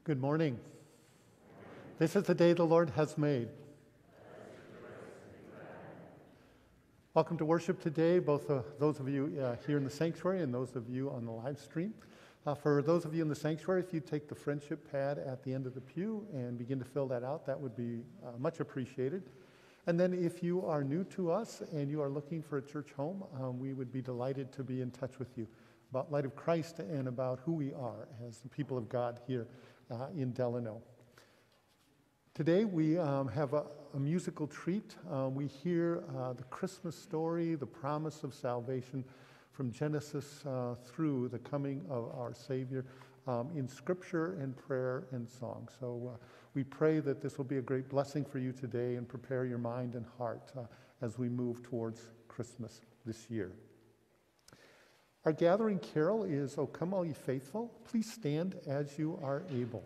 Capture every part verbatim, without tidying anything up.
Good morning. This is the day the Lord has made. Welcome to worship today, both uh, those of you uh, here in the sanctuary and those of you on the live stream. Uh, for those of you in the sanctuary, if you take the friendship pad at the end of the pew and begin to fill that out, that would be uh, much appreciated. And then if you are new to us and you are looking for a church home, um, we would be delighted to be in touch with you about Light of Christ and about who we are as the people of God here uh, in Delano. Today we um, have a, a musical treat. Uh, we hear uh, the Christmas story, the promise of salvation from Genesis uh, through the coming of our Savior um, in scripture and prayer and song. So uh, we pray that this will be a great blessing for you today and prepare your mind and heart uh, as we move towards Christmas this year. Our gathering carol is "O Come All Ye Faithful." Please stand as you are able.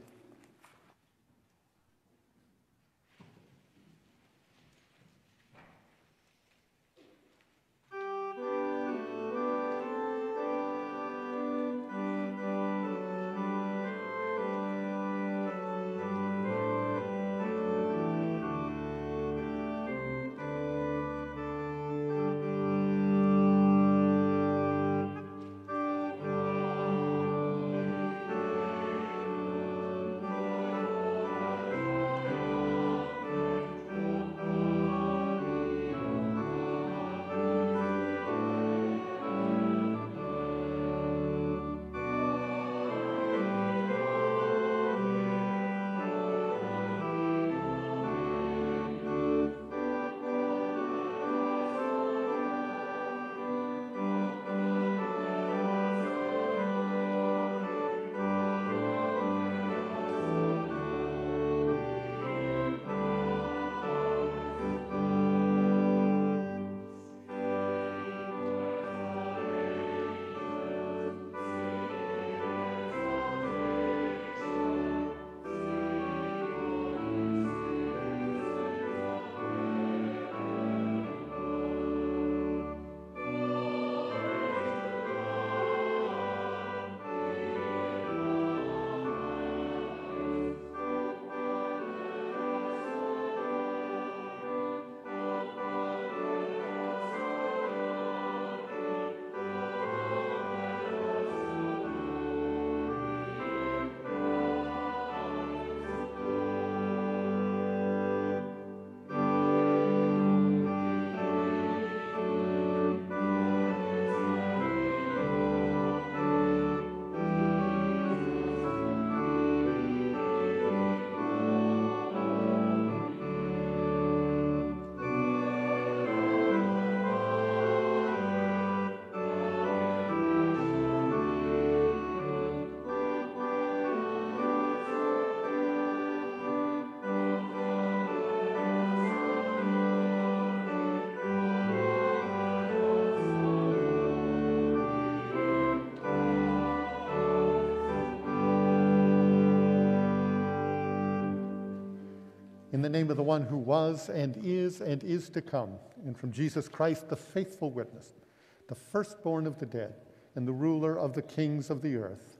In the name of the one who was and is and is to come, and from Jesus Christ, the faithful witness, the firstborn of the dead, and the ruler of the kings of the earth.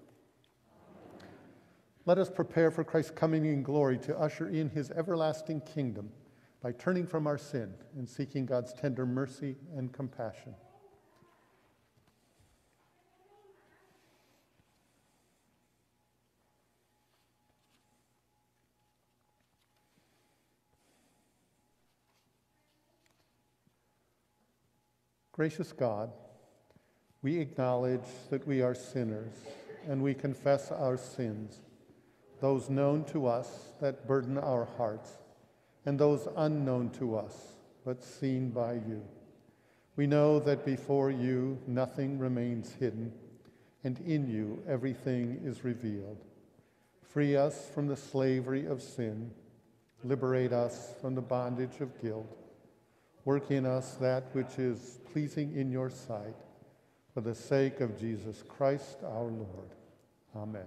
Let us prepare for Christ's coming in glory to usher in his everlasting kingdom by turning from our sin and seeking God's tender mercy and compassion. Gracious God, we acknowledge that we are sinners, and we confess our sins, those known to us that burden our hearts, and those unknown to us but seen by you. We know that before you nothing remains hidden, and in you everything is revealed. Free us from the slavery of sin, liberate us from the bondage of guilt. Work in us that which is pleasing in your sight, for the sake of Jesus Christ our Lord. Amen.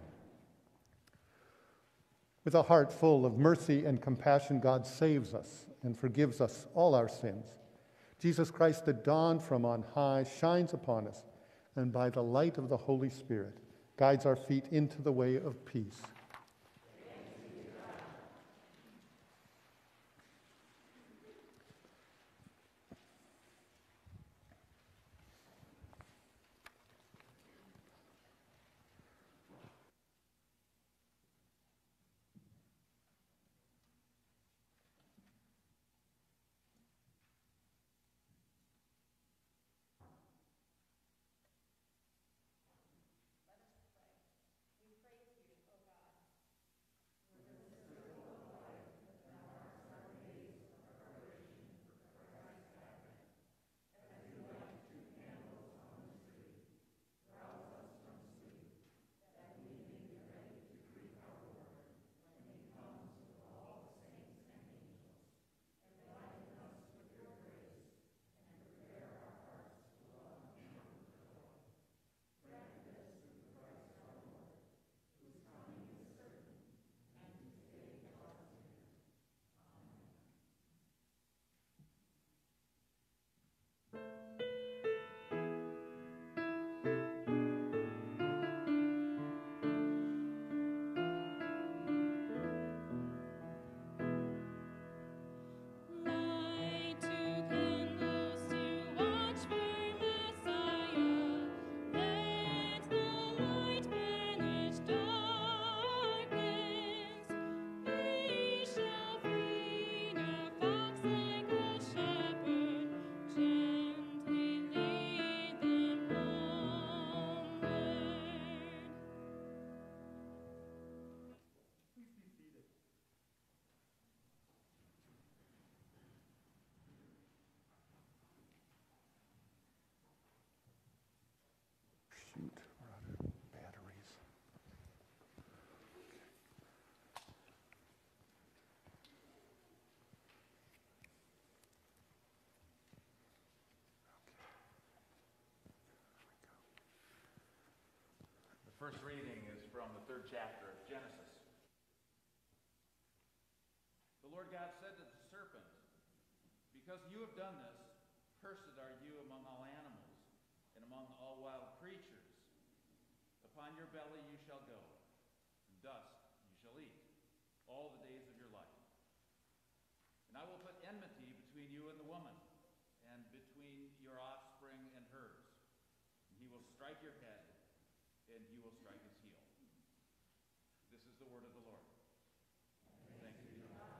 With a heart full of mercy and compassion, God saves us and forgives us all our sins. Jesus Christ, the dawn from on high, shines upon us, and by the light of the Holy Spirit, guides our feet into the way of peace. shoot, we're out of batteries. The first reading is from the third chapter of Genesis. The Lord God said to the serpent, "Because you have done this, cursed are you among all animals and among all wild creatures. Upon your belly you shall go, and dust you shall eat all the days of your life. And I will put enmity between you and the woman, and between your offspring and hers. And he will strike your head, and you will strike his heel." This is the word of the Lord. Thanks be to God.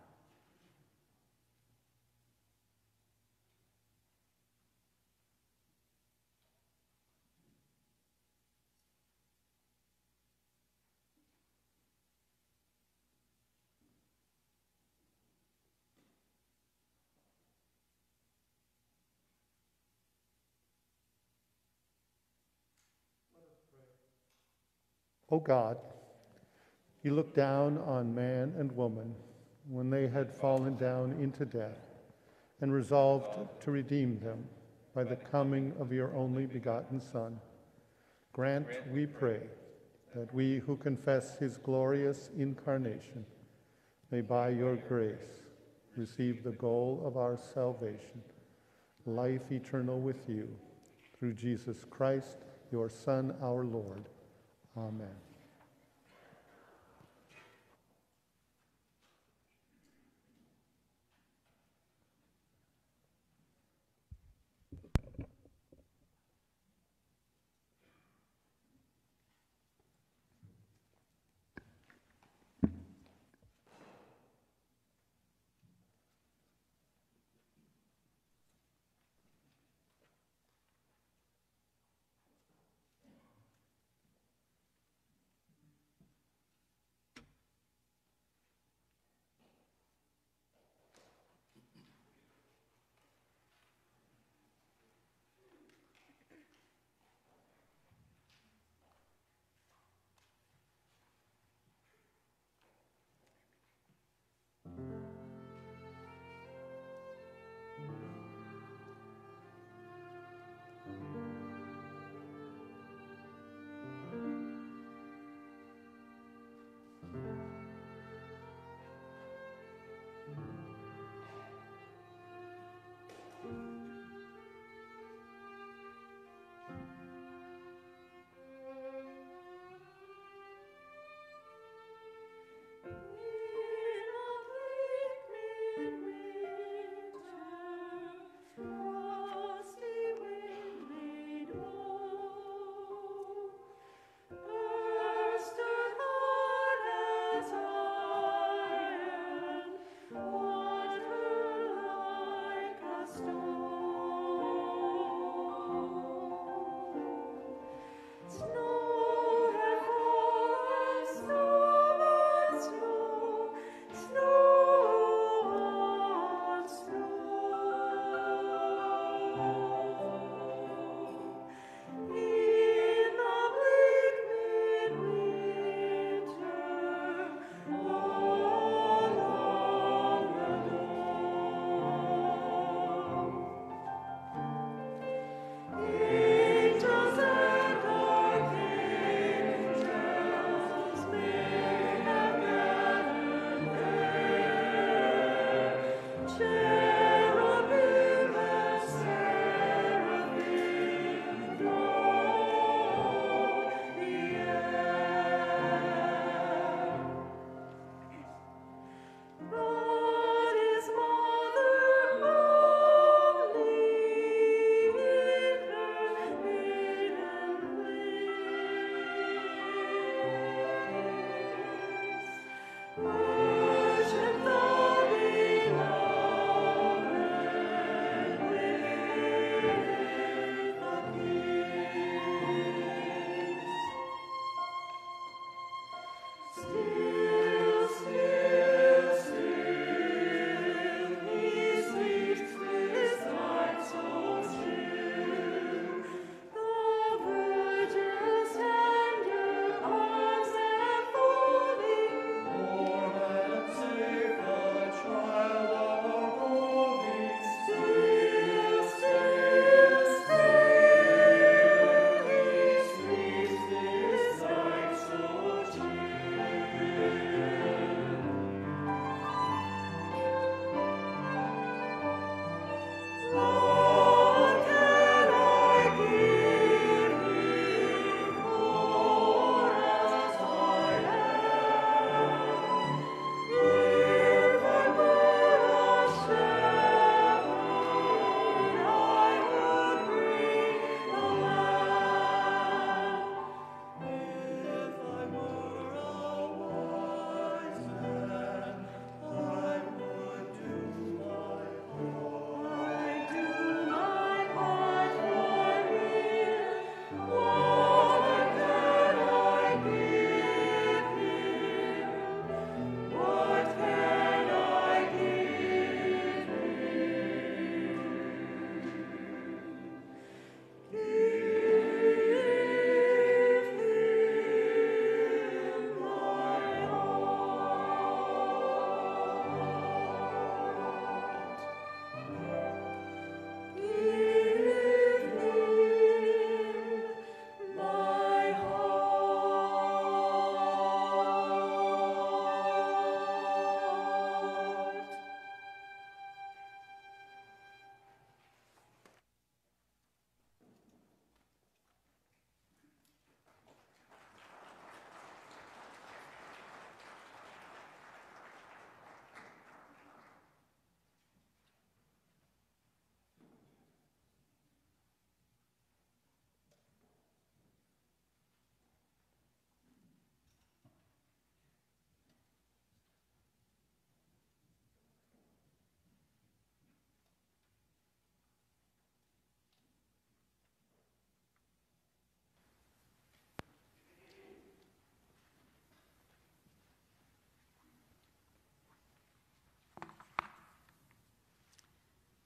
O God, you looked down on man and woman when they had fallen down into death, and resolved to redeem them by the coming of your only begotten Son. Grant, we pray, that we who confess his glorious incarnation may by your grace receive the goal of our salvation, life eternal with you, through Jesus Christ, your Son, our Lord. Amen.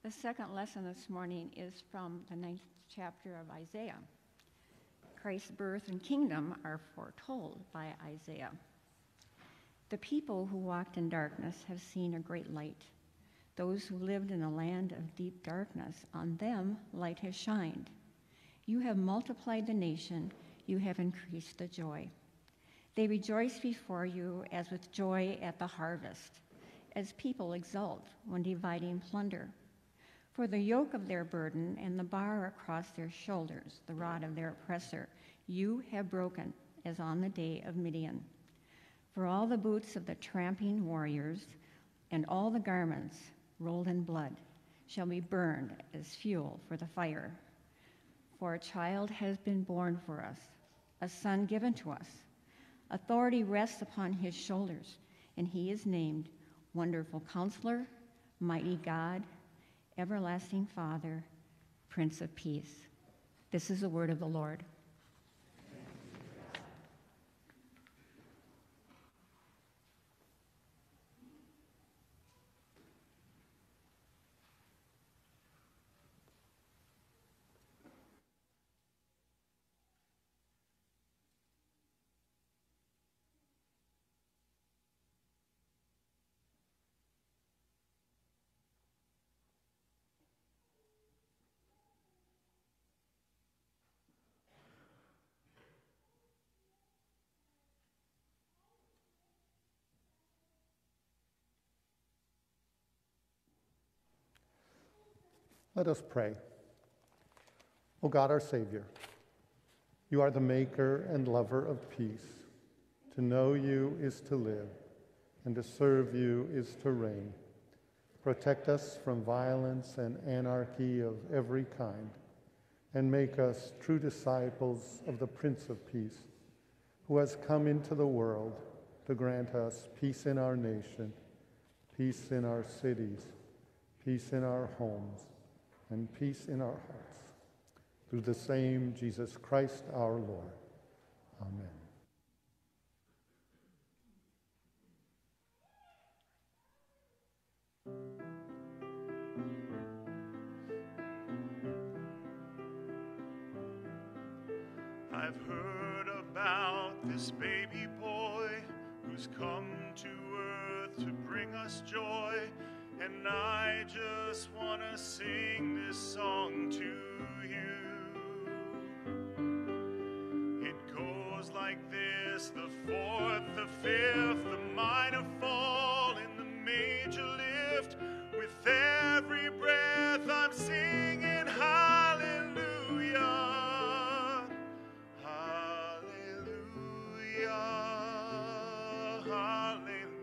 The second lesson this morning is from the ninth chapter of Isaiah. Christ's birth and kingdom are foretold by Isaiah. The people who walked in darkness have seen a great light. Those who lived in a land of deep darkness, on them light has shined. You have multiplied the nation, you have increased the joy. They rejoice before you as with joy at the harvest, as people exult when dividing plunder. For the yoke of their burden and the bar across their shoulders, the rod of their oppressor, you have broken, as on the day of Midian. For all the boots of the tramping warriors and all the garments rolled in blood shall be burned as fuel for the fire. For a child has been born for us, a son given to us. Authority rests upon his shoulders, and he is named Wonderful Counselor, Mighty God, Everlasting Father, Prince of Peace. This is the word of the Lord. Let us pray. O God, our Savior, you are the maker and lover of peace. To know you is to live, and to serve you is to reign. Protect us from violence and anarchy of every kind, and make us true disciples of the Prince of Peace, who has come into the world to grant us peace in our nation, peace in our cities, peace in our homes, and peace in our hearts. Through the same Jesus Christ our Lord. Amen. I've heard about this baby boy who's come to earth to bring us joy. And I just want to sing this song to you. It goes like this: the fourth, the fifth, the minor fall, and the major lift. With every breath I'm singing hallelujah, hallelujah, hallelujah.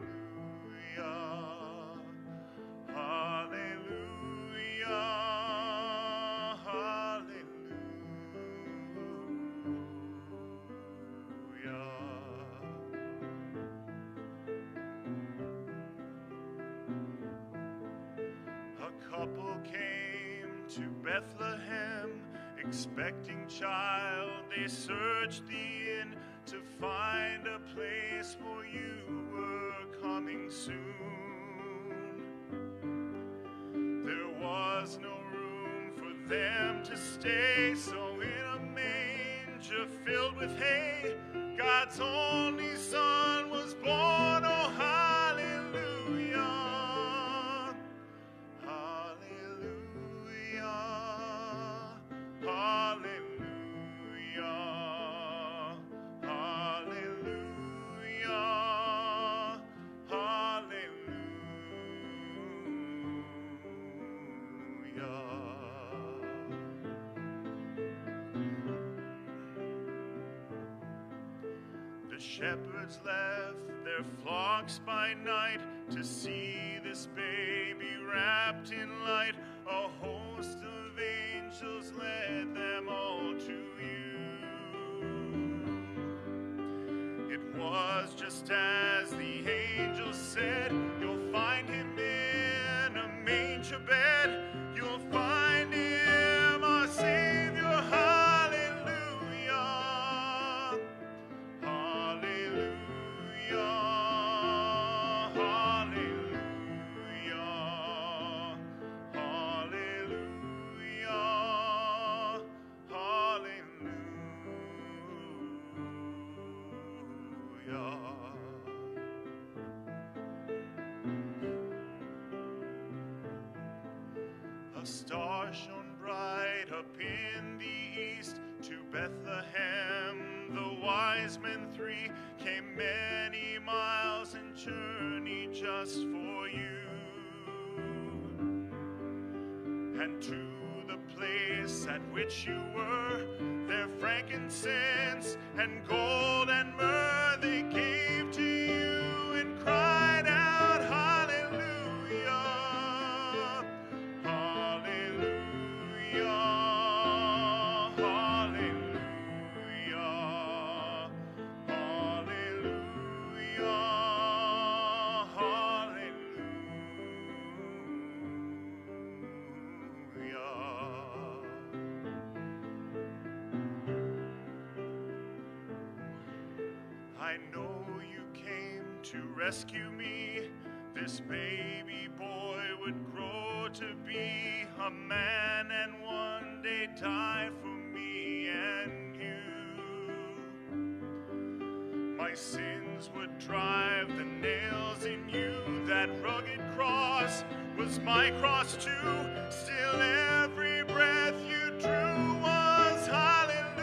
Couple came to Bethlehem, expecting child. They searched the inn to find a place, for you were coming soon. There was no room for them to stay, so in a manger filled with hay, God's only Son was born. Oh, hallelujah. The shepherds left their flocks by night to see this baby wrapped in light. A host of angels led them all to you. It was just as the angel said, you'll find him in a manger bed. You'll find him, our Savior. Hallelujah. Hallelujah. Hallelujah. Hallelujah. star shone bright up in the east. To Bethlehem the wise men three came many miles and journeyed just for you. And to the place at which you were, their frankincense and gold and myrrh they gave to you and cried out, Hallelujah, Hallelujah, Hallelujah, Hallelujah, I know you came to rescue me. This baby boy would grow to be a man and one day die for me and you. My sins would drive the nails in you. That rugged cross was my cross too. Still every breath you drew was hallelujah.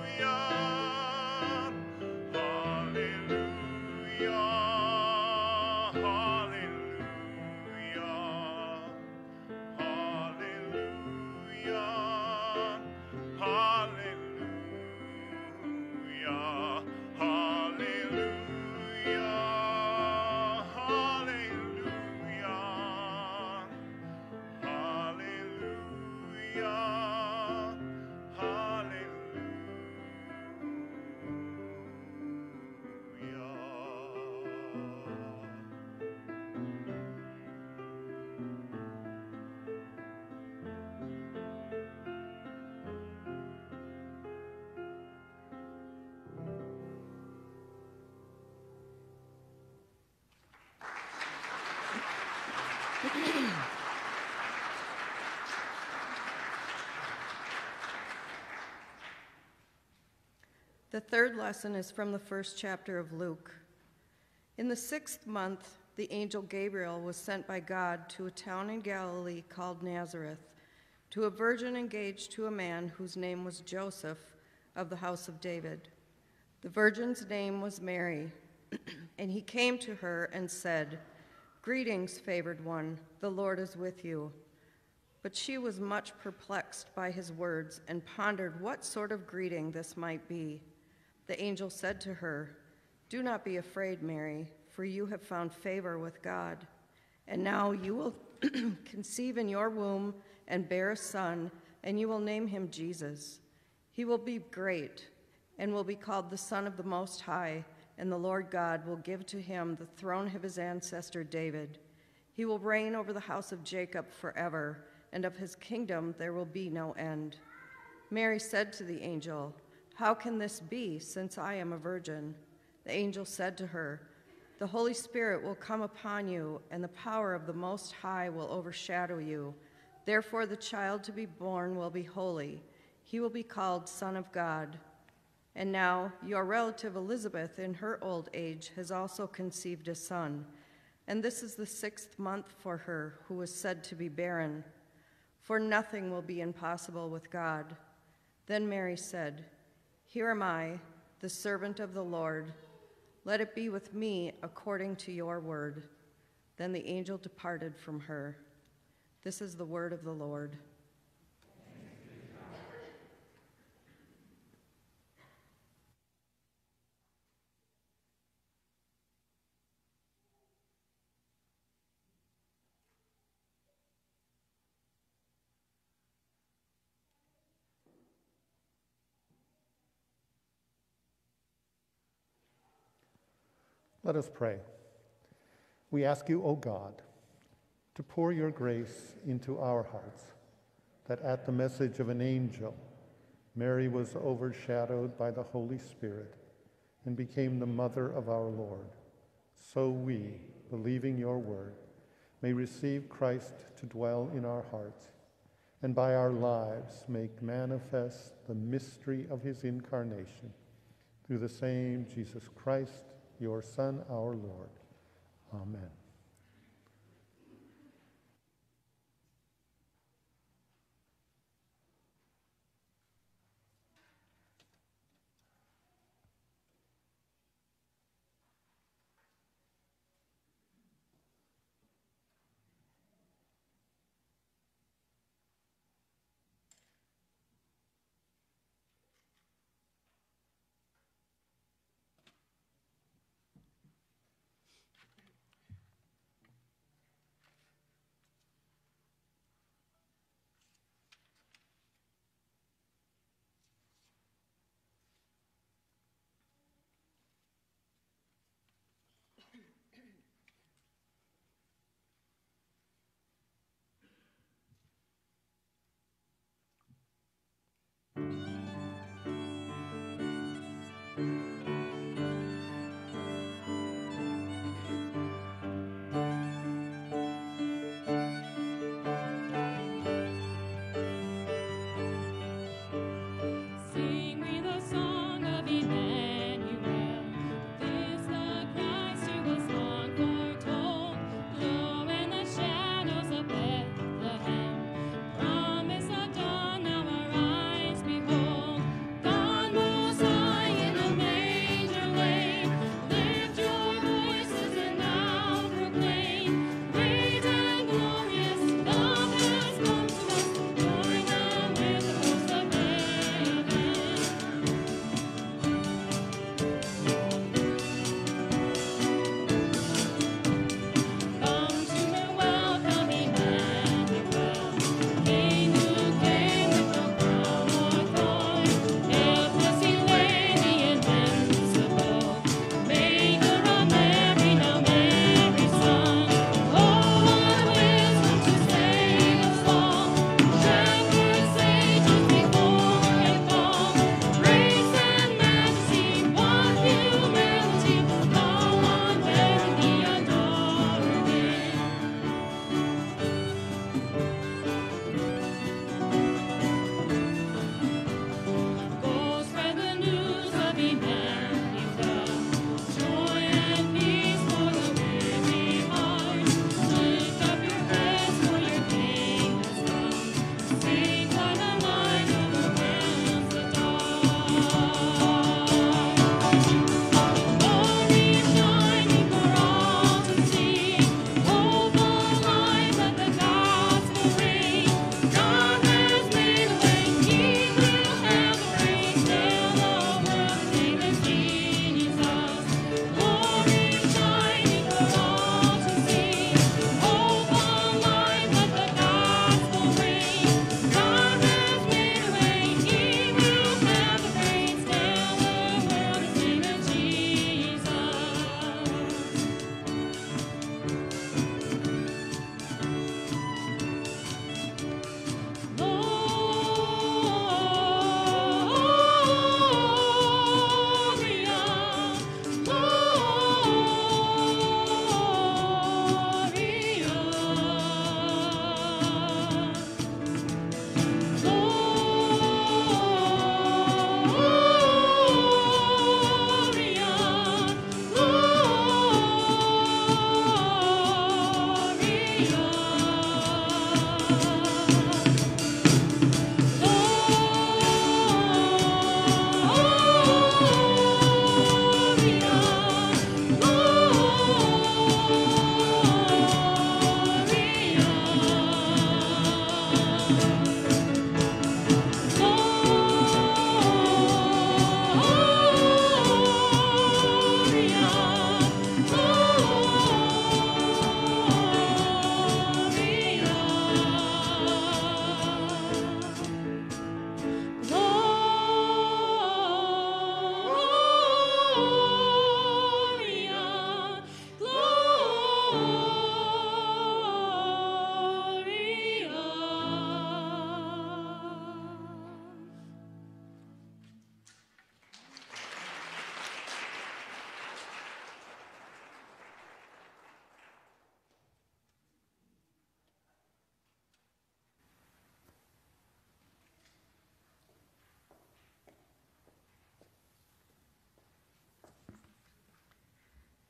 The third lesson is from the first chapter of Luke. In the sixth month, the angel Gabriel was sent by God to a town in Galilee called Nazareth, to a virgin engaged to a man whose name was Joseph of the house of David. The virgin's name was Mary, and he came to her and said, "Greetings, favored one, the Lord is with you." But she was much perplexed by his words and pondered what sort of greeting this might be. The angel said to her, "Do not be afraid, Mary, for you have found favor with God. And now you will conceive in your womb and bear a son, and you will name him Jesus. He will be great and will be called the Son of the Most High, and the Lord God will give to him the throne of his ancestor David. He will reign over the house of Jacob forever, and of his kingdom there will be no end." Mary said to the angel, "How can this be, since I am a virgin?" The angel said to her, "The Holy Spirit will come upon you, and the power of the Most High will overshadow you. Therefore the child to be born will be holy. He will be called Son of God. And now your relative Elizabeth, in her old age, has also conceived a son, and this is the sixth month for her who was said to be barren. For nothing will be impossible with God." Then Mary said, "Here am I, the servant of the Lord. Let it be with me according to your word." Then the angel departed from her. This is the word of the Lord. Let us pray. We ask you, O God, to pour your grace into our hearts, that at the message of an angel, Mary was overshadowed by the Holy Spirit and became the mother of our Lord. So we, believing your word, may receive Christ to dwell in our hearts, and by our lives make manifest the mystery of his incarnation, through the same Jesus Christ, your Son, our Lord. Amen.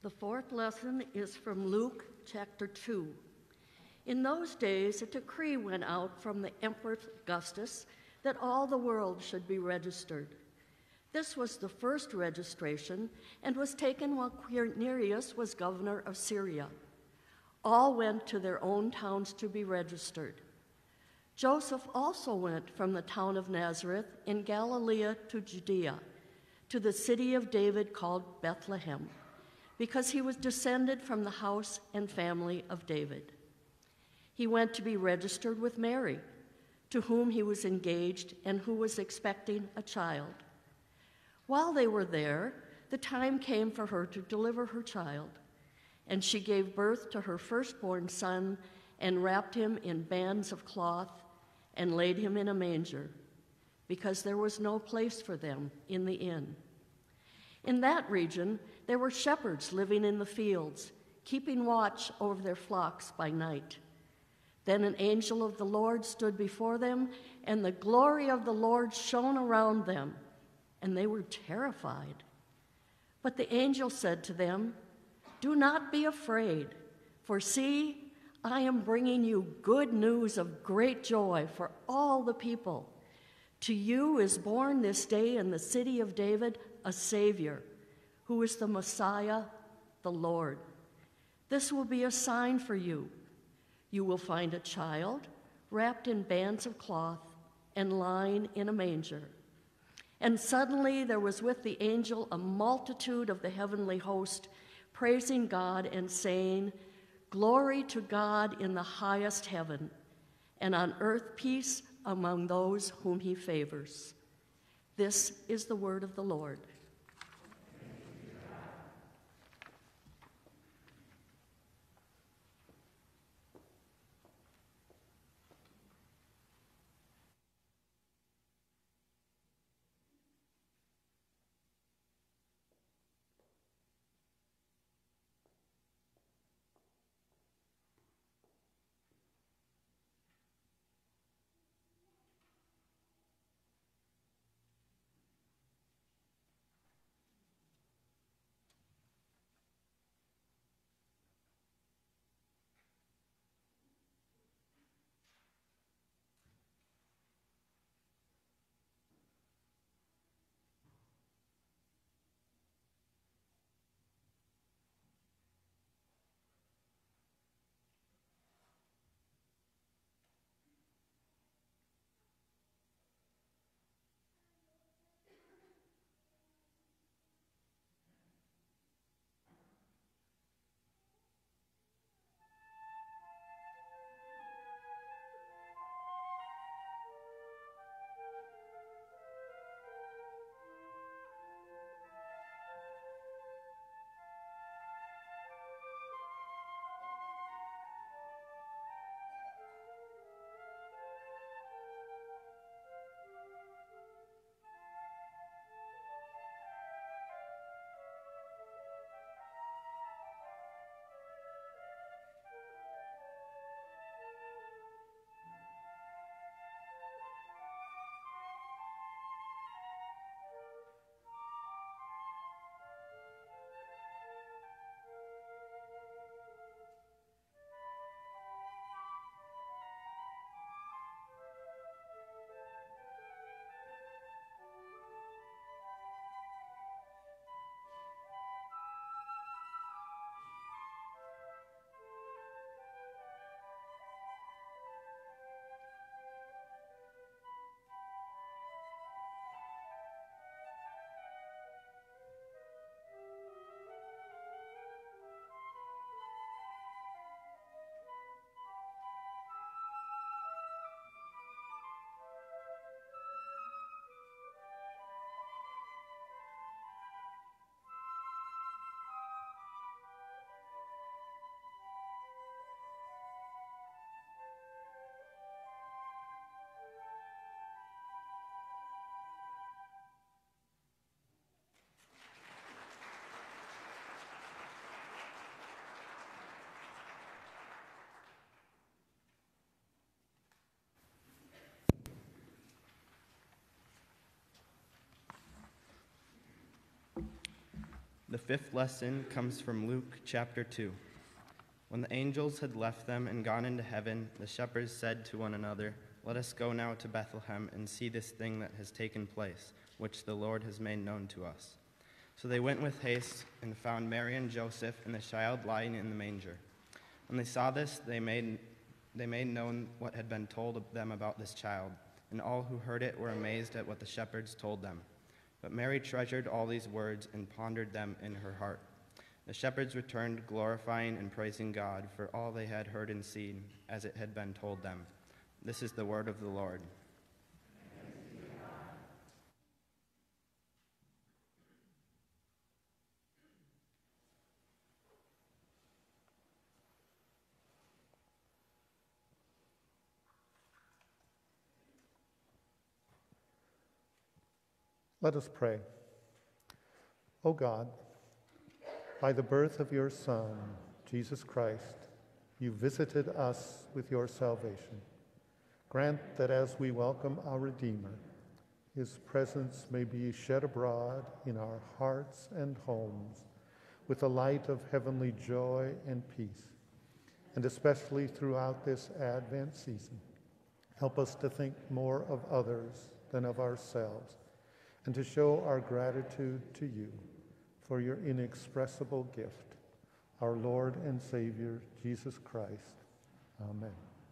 The fourth lesson is from Luke chapter two. In those days, a decree went out from the Emperor Augustus that all the world should be registered. This was the first registration and was taken while Quirinius was governor of Syria. All went to their own towns to be registered. Joseph also went from the town of Nazareth in Galilee to Judea, to the city of David called Bethlehem, because he was descended from the house and family of David. He went to be registered with Mary, to whom he was engaged and who was expecting a child. While they were there, the time came for her to deliver her child, and she gave birth to her firstborn son and wrapped him in bands of cloth and laid him in a manger, because there was no place for them in the inn. In that region, there were shepherds living in the fields, keeping watch over their flocks by night. Then an angel of the Lord stood before them, and the glory of the Lord shone around them, and they were terrified. But the angel said to them, "Do not be afraid, for see, I am bringing you good news of great joy for all the people. To you is born this day in the city of David a Savior, who is the Messiah, the Lord. This will be a sign for you. You will find a child wrapped in bands of cloth and lying in a manger." And suddenly there was with the angel a multitude of the heavenly host, praising God and saying, "Glory to God in the highest heaven, and on earth peace among those whom he favors." This is the word of the Lord. The fifth lesson comes from Luke chapter two. When the angels had left them and gone into heaven, the shepherds said to one another, "Let us go now to Bethlehem and see this thing that has taken place, which the Lord has made known to us." So they went with haste and found Mary and Joseph and the child lying in the manger. When they saw this, they made, they made known what had been told them about this child, and all who heard it were amazed at what the shepherds told them. But Mary treasured all these words and pondered them in her heart. The shepherds returned, glorifying and praising God for all they had heard and seen, as it had been told them. This is the word of the Lord. Let us pray. O God, by the birth of your Son, Jesus Christ, you visited us with your salvation. Grant that as we welcome our Redeemer, his presence may be shed abroad in our hearts and homes with the light of heavenly joy and peace. And especially throughout this Advent season, help us to think more of others than of ourselves, and to show our gratitude to you for your inexpressible gift, our Lord and Savior, Jesus Christ. Amen.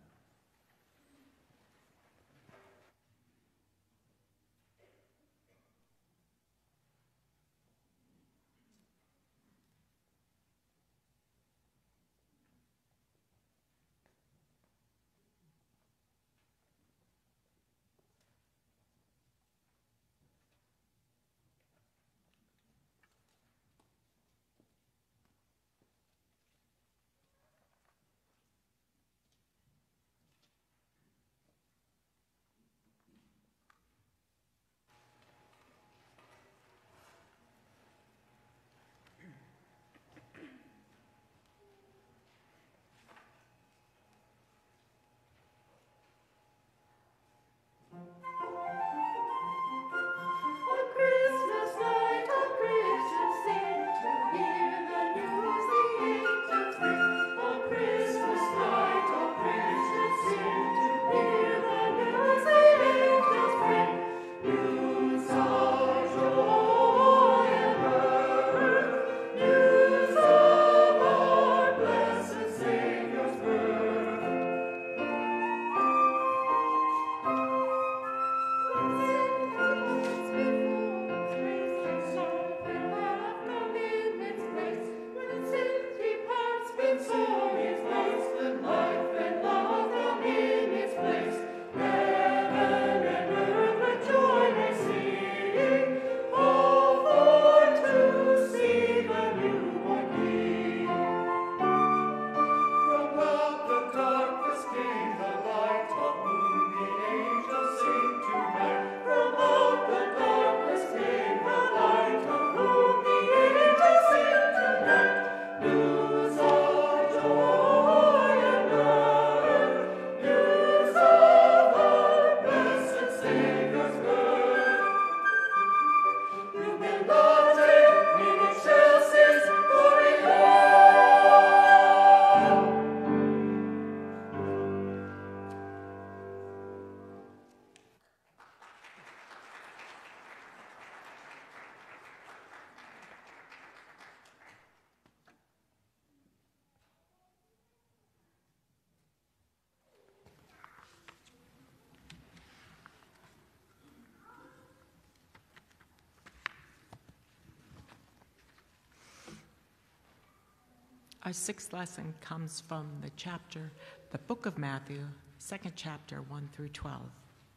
Our sixth lesson comes from the chapter, the book of Matthew, second chapter, one through twelve.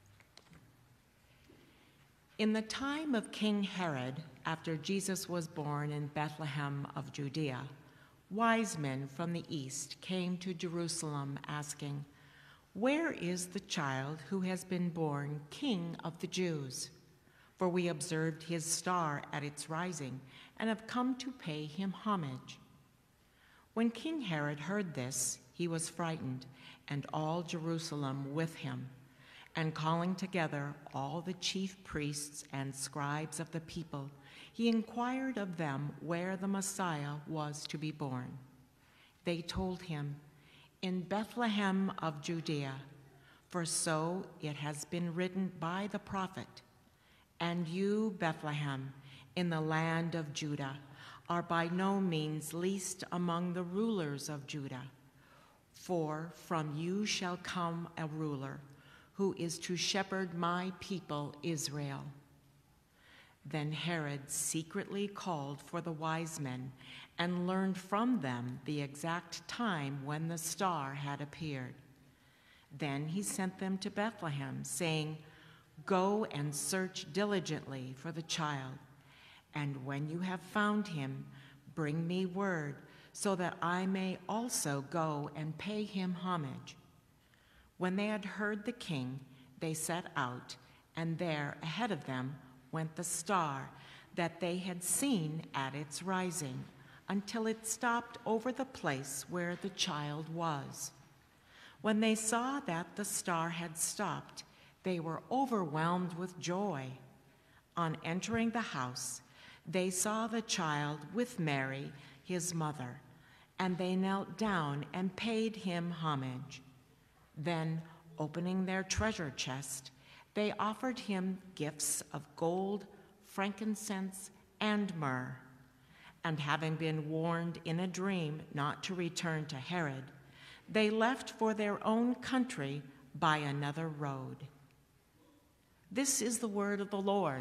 In the time of King Herod, after Jesus was born in Bethlehem of Judea, wise men from the east came to Jerusalem asking, "Where is the child who has been born King of the Jews? For we observed his star at its rising and have come to pay him homage." When King Herod heard this, he was frightened, and all Jerusalem with him. And calling together all the chief priests and scribes of the people, he inquired of them where the Messiah was to be born. They told him, "In Bethlehem of Judea, for so it has been written by the prophet, 'And you, Bethlehem, in the land of Judah, are by no means least among the rulers of Judah. For from you shall come a ruler who is to shepherd my people Israel.'" Then Herod secretly called for the wise men and learned from them the exact time when the star had appeared. Then he sent them to Bethlehem, saying, "Go and search diligently for the child, and when you have found him, bring me word, so that I may also go and pay him homage." When they had heard the king, they set out, and there ahead of them went the star that they had seen at its rising, until it stopped over the place where the child was. When they saw that the star had stopped, they were overwhelmed with joy. On entering the house, they saw the child with Mary, his mother, and they knelt down and paid him homage. Then, opening their treasure chest, they offered him gifts of gold, frankincense, and myrrh. And having been warned in a dream not to return to Herod, they left for their own country by another road. This is the word of the Lord.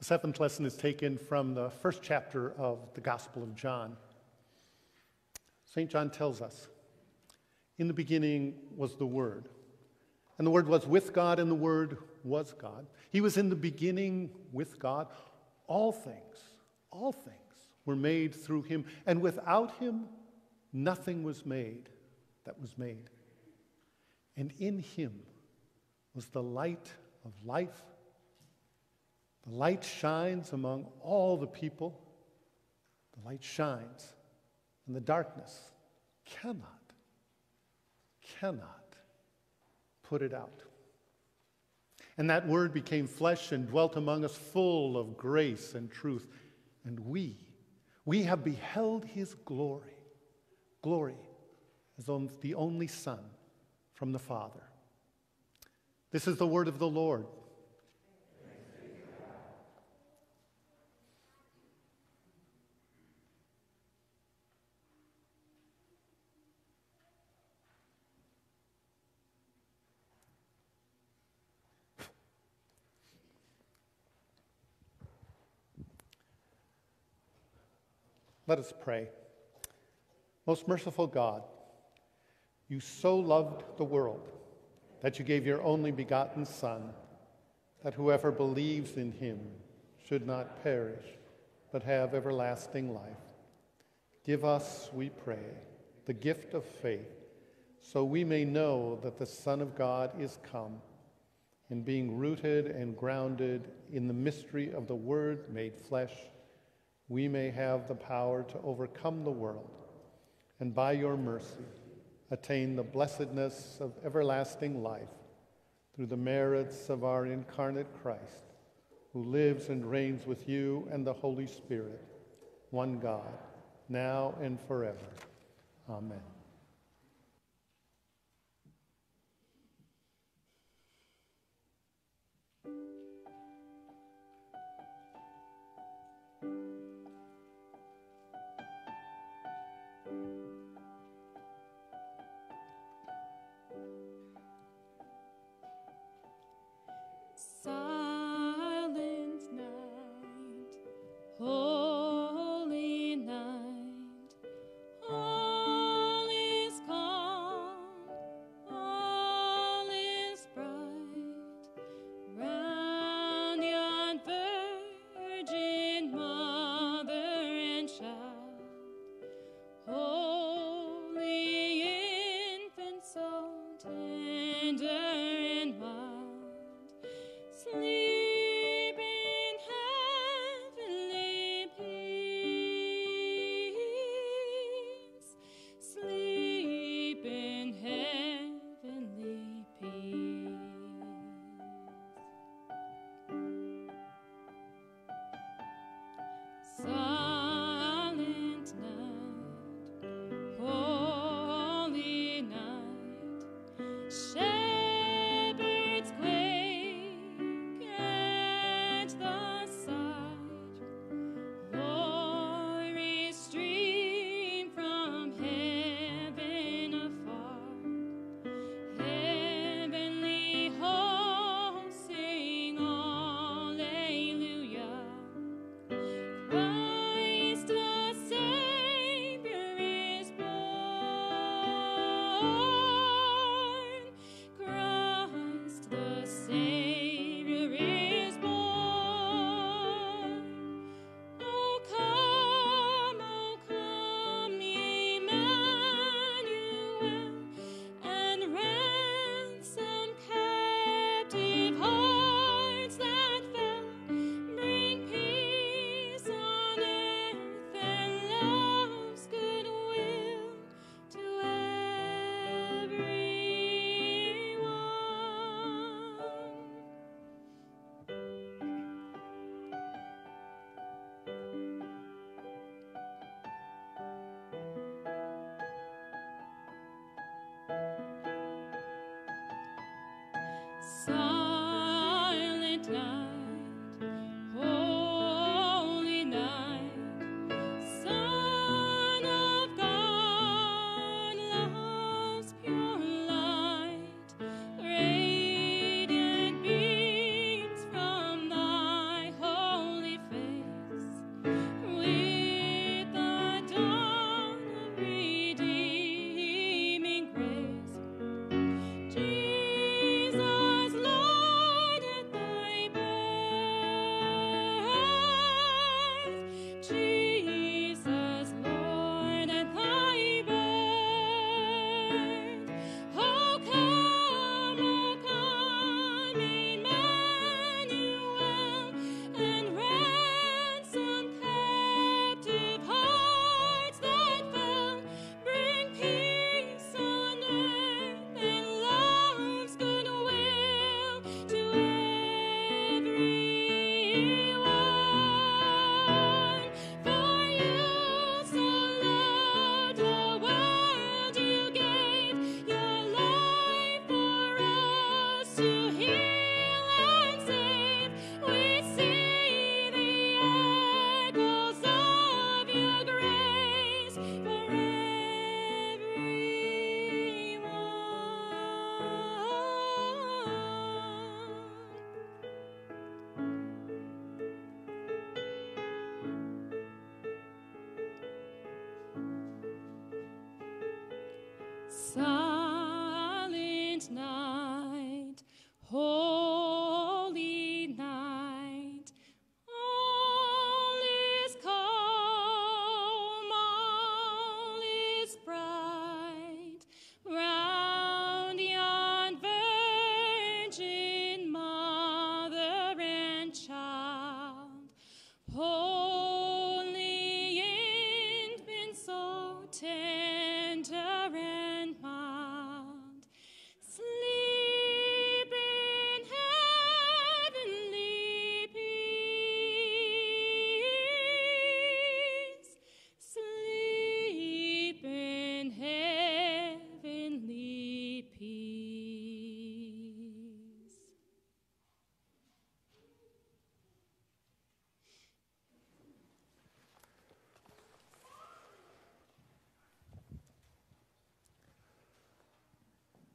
The seventh lesson is taken from the first chapter of the Gospel of John. Saint John tells us, "In the beginning was the Word, and the Word was with God, and the Word was God. He was in the beginning with God. All things, all things were made through him, and without him nothing was made that was made. And in him was the light of life. The light shines among all the people. The light shines, and the darkness cannot, cannot put it out. And that Word became flesh and dwelt among us, full of grace and truth. And we, we have beheld his glory, glory as on the only Son from the Father." This is the word of the Lord. Let us pray. Most merciful God, you so loved the world that you gave your only begotten Son, that whoever believes in him should not perish, but have everlasting life. Give us, we pray, the gift of faith, so we may know that the Son of God is come, and being rooted and grounded in the mystery of the Word made flesh, we may have the power to overcome the world, and by your mercy attain the blessedness of everlasting life through the merits of our incarnate Christ, who lives and reigns with you and the Holy Spirit, one God, now and forever. Amen. Silent night, holy night, all is calm, all is bright, round yon virgin mother and child, holy infant, so tender and mild. Sleep in heavenly peace. Sleep in heavenly peace. Silent night, holy night, shepherds quake at the sight. Glories stream from heaven afar. Heavenly hosts sing Alleluia. Christ the Savior is born. Christ the Savior is born. Oh come, oh come, Emmanuel, and ransom captive hearts that fell. Bring peace on earth and love's goodwill to everyone. Silent night, holy night, Son of God, love's pure light, radiant beams from thy holy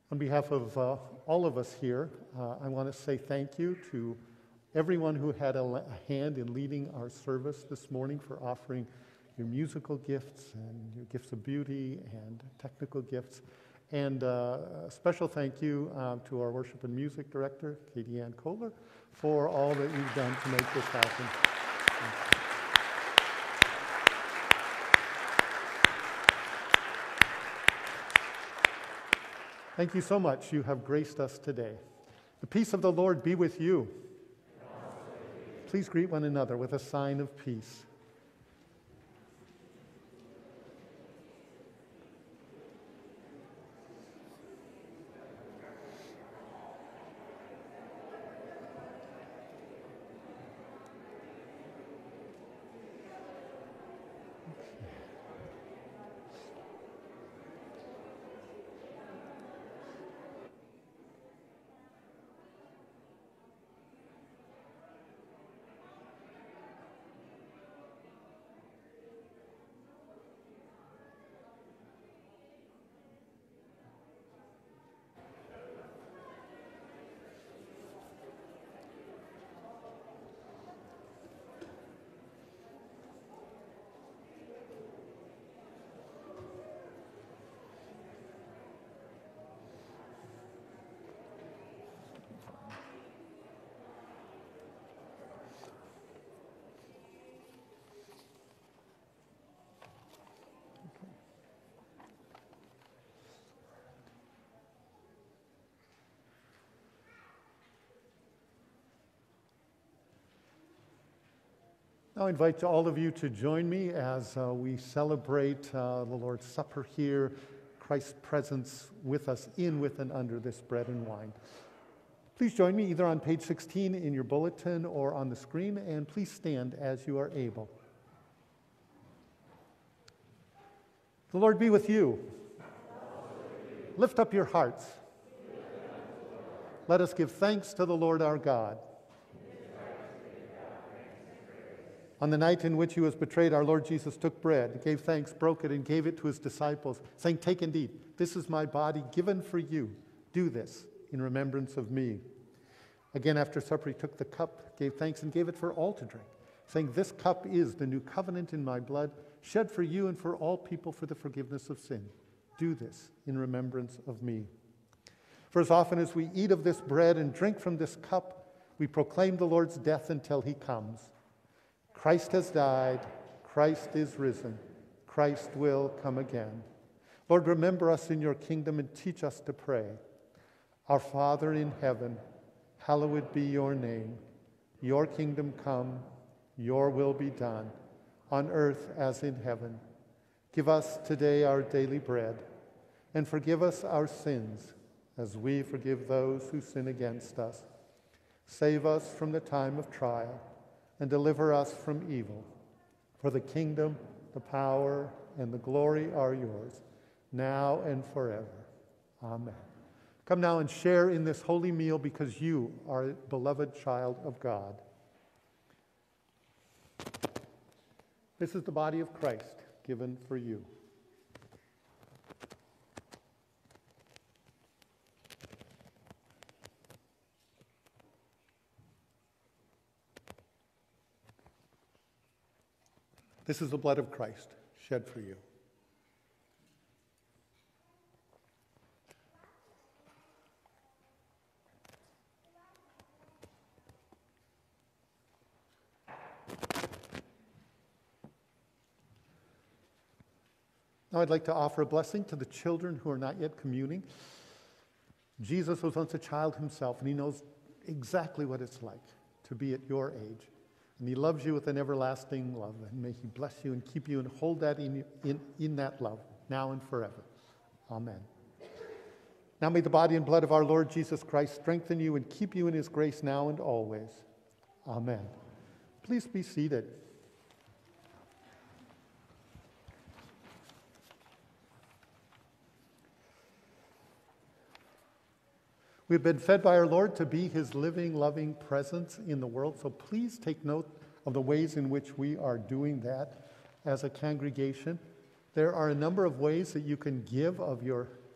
On behalf of uh, all of us here, uh, I want to say thank you to everyone who had a, a hand in leading our service this morning, for offering your musical gifts and your gifts of beauty and technical gifts. And uh, a special thank you um, to our worship and music director, Katie Ann Kohler, for all that you've done to make this happen. Thank you so much. You have graced us today. The peace of the Lord be with you. Please greet one another with a sign of peace. Now I invite all of you to join me as uh, we celebrate uh, the Lord's Supper here, Christ's presence with us in, with, and under this bread and wine. Please join me either on page sixteen in your bulletin or on the screen, and please stand as you are able. The Lord be with you. Lift up your hearts. Let us give thanks to the Lord our God. On the night in which he was betrayed, our Lord Jesus took bread, gave thanks, broke it, and gave it to his disciples, saying, "Take and eat. This is my body given for you. Do this in remembrance of me." Again, after supper, he took the cup, gave thanks, and gave it for all to drink, saying, "This cup is the new covenant in my blood, shed for you and for all people for the forgiveness of sin. Do this in remembrance of me." For as often as we eat of this bread and drink from this cup, we proclaim the Lord's death until he comes. Christ has died. Christ is risen. Christ will come again. Lord, remember us in your kingdom and teach us to pray. Our Father in heaven, hallowed be your name. Your kingdom come, your will be done, on earth as in heaven. Give us today our daily bread, and forgive us our sins, as we forgive those who sin against us. Save us from the time of trial, and deliver us from evil. For the kingdom, the power, and the glory are yours, now and forever. Amen. Come now and share in this holy meal, because you are a beloved child of God. This is the body of Christ given for you. This is the blood of Christ shed for you. Now I'd like to offer a blessing to the children who are not yet communing. Jesus was once a child himself, and he knows exactly what it's like to be at your age. And he loves you with an everlasting love. And may he bless you and keep you and hold that in, in, in that love, now and forever. Amen. Now may the body and blood of our Lord Jesus Christ strengthen you and keep you in his grace now and always. Amen. Please be seated. We've been fed by our Lord to be his living, loving presence in the world, so please take note of the ways in which we are doing that as a congregation. There are a number of ways that you can give of your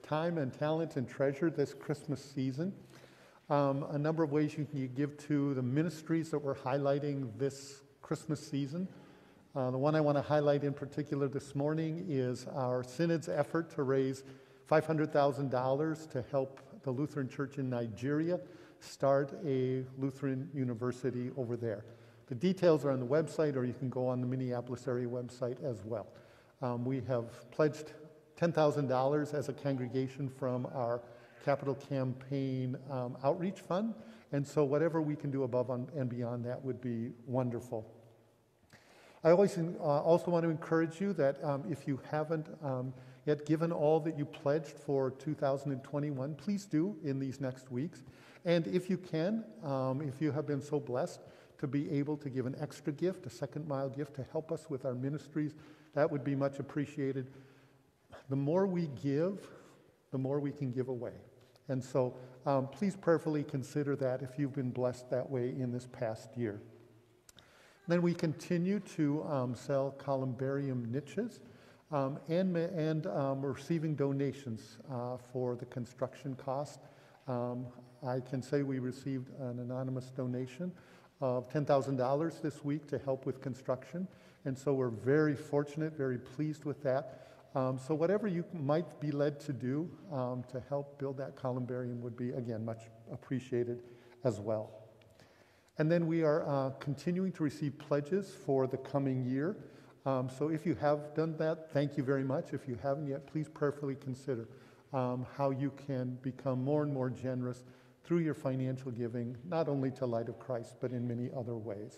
time and talent and treasure this Christmas season. Um, a number of ways you can give to the ministries that we're highlighting this Christmas season. Uh, the one I want to highlight in particular this morning is our Synod's effort to raise five hundred thousand dollars to help the Lutheran Church in Nigeria start a Lutheran university over there. The details are on the website, or you can go on the Minneapolis area website as well. Um, we have pledged ten thousand dollars as a congregation from our Capital Campaign um, Outreach Fund, and so whatever we can do above and beyond that would be wonderful. I always uh, also want to encourage you that um, if you haven't um, yet given all that you pledged for two thousand twenty-one, please do in these next weeks. And if you can, um, if you have been so blessed to be able to give an extra gift, a second mile gift to help us with our ministries, that would be much appreciated. The more we give, the more we can give away. And so um, please prayerfully consider that if you've been blessed that way in this past year. Then we continue to um, sell columbarium niches um, and, and um, receiving donations uh, for the construction cost. Um, I can say we received an anonymous donation of ten thousand dollars this week to help with construction. And so we're very fortunate, very pleased with that. Um, so whatever you might be led to do um, to help build that columbarium would be, again, much appreciated as well. And then we are uh, continuing to receive pledges for the coming year. Um, so if you have done that, thank you very much. If you haven't yet, please prayerfully consider um, how you can become more and more generous through your financial giving, not only to Light of Christ, but in many other ways.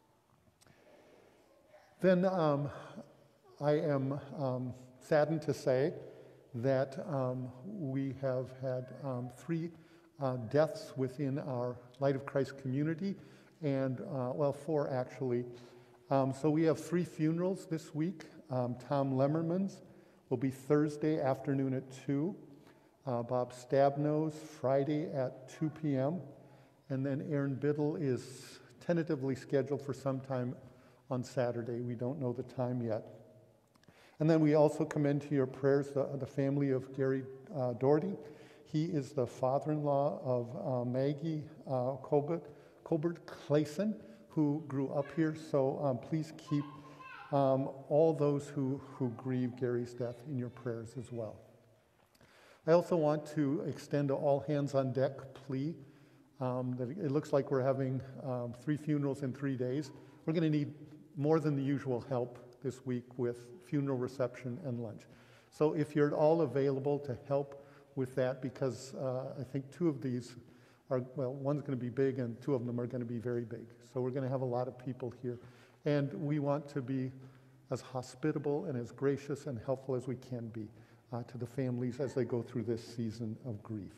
Then um, I am um, saddened to say that um, we have had um, three uh, deaths within our Light of Christ community, and, uh, well, four actually. Um, so we have three funerals this week. Um, Tom Lemmerman's will be Thursday afternoon at two. Uh, Bob Stabno's Friday at two p.m. And then Aaron Biddle is tentatively scheduled for sometime on Saturday. We don't know the time yet. And then we also commend to your prayers the, the family of Gary uh, Doherty. He is the father-in-law of uh, Maggie uh, Colbert, Colbert Clayson, who grew up here. So um, please keep um, all those who, who grieve Gary's death in your prayers as well. I also want to extend a all hands on deck plea. Um, that it looks like we're having um, three funerals in three days. We're going to need more than the usual help this week with funeral reception and lunch. So if you're at all available to help with that, because uh, I think two of these are, well, one's going to be big and two of them are going to be very big. So we're going to have a lot of people here. And we want to be as hospitable and as gracious and helpful as we can be uh, to the families as they go through this season of grief.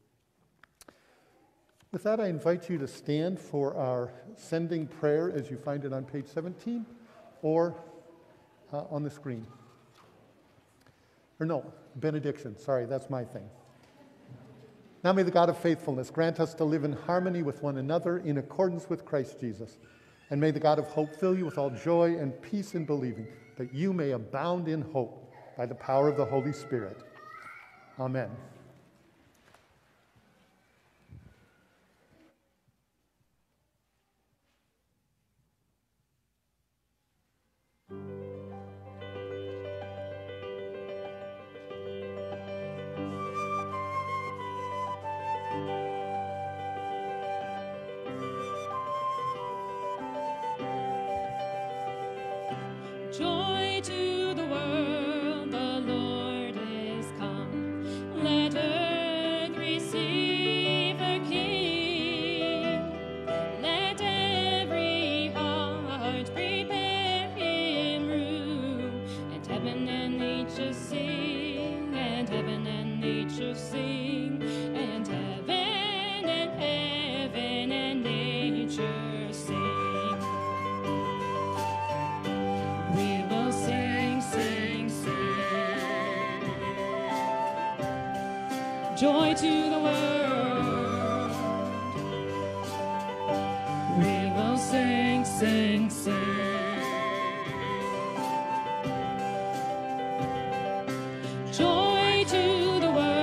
With that, I invite you to stand for our sending prayer as you find it on page seventeen or uh, on the screen. Or no, benediction. Sorry, that's my thing. Now may the God of faithfulness grant us to live in harmony with one another in accordance with Christ Jesus. And may the God of hope fill you with all joy and peace in believing, that you may abound in hope by the power of the Holy Spirit. Amen. Joy to the world, the Lord is come. Let earth receive her King. Let every heart prepare him room. And heaven and nature sing, and heaven and nature sing, and heaven and heaven and nature sing. We will sing, sing, sing. Joy to the world. We will sing, sing, sing. Joy to the world.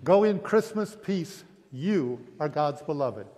Go in Christmas peace. You are God's beloved.